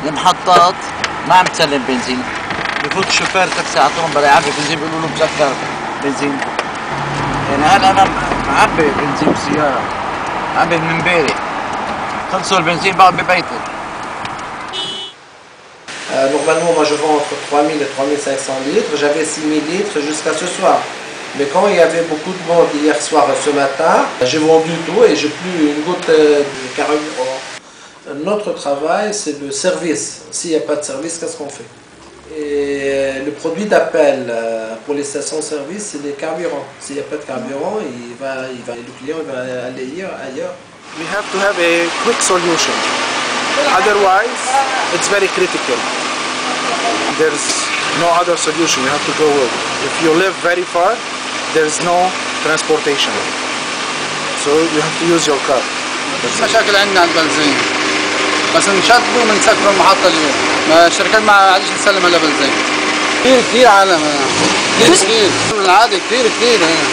المحطات ما عم تسلم بنزين. بفوت الشوفير تاكسي على طول بلا يعبي بنزين بيقولوا له مسكر بنزين. يعني هلا انا معبي بنزين بالسيارة، معبي من امبارح. خلصوا البنزين بقعد ببيتي. Normalement, moi je vends entre 3000 et 3500 litres. J'avais 6000 litres jusqu'à ce soir. Mais quand il y avait beaucoup de monde hier soir et ce matin, j'ai vendu tout et j'ai plus une goutte de carburant. Notre travail, c'est le service. S'il n'y a pas de service, qu'est-ce qu'on fait? Et le produit d'appel pour les stations-service, c'est les carburants. S'il n'y a pas de carburant, le client va aller ailleurs. We have to have a quick solution. Otherwise, it's very critical. There's no other solution. You have to go. If you live very far, there's no transportation. So you have to use your car. مشاكل عندنا على البنزين. بس نشطبوا بنسكروا المحطة اليوم. ما الشركات ما عادش تسلم الا بنزين. كثير عالم هنا. كثير. من العادي كثير هنا.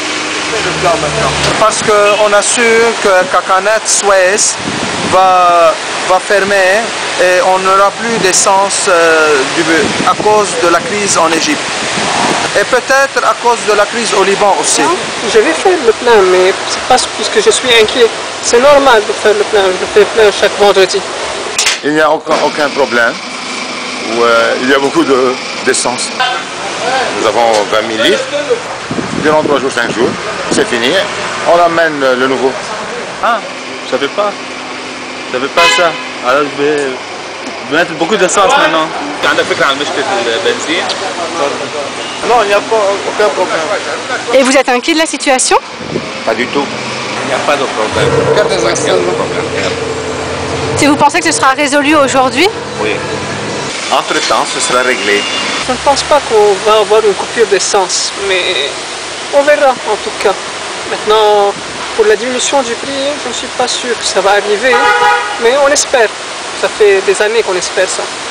Parce qu'on a su que Kakanet Suez va fermer et on n'aura plus d'essence à cause de la crise en Égypte. Et peut-être à cause de la crise au Liban aussi. Je vais faire le plein, mais c'est pas puisque je suis inquiet. C'est normal de faire le plein. Je fais le plein chaque vendredi. Il n'y a aucun problème. Il y a beaucoup d'essence. Nous avons 20 000 litres. Durant 3 jours, 5 jours, c'est fini. On amène le nouveau. Ah, je savais pas. Je savais pas ça. Alors je vais mettre beaucoup d'essence maintenant. Non, il n'y a pas aucun problème. Et vous êtes inquiet de la situation? Pas du tout. Il n'y a pas de problème. Si vous pensez que ce sera résolu aujourd'hui? Oui. Entre-temps, ce sera réglé. Je ne pense pas qu'on va avoir une coupure d'essence, mais on verra en tout cas. Maintenant, pour la diminution du prix, je ne suis pas sûr que ça va arriver, mais on espère. Ça fait des années qu'on espère ça.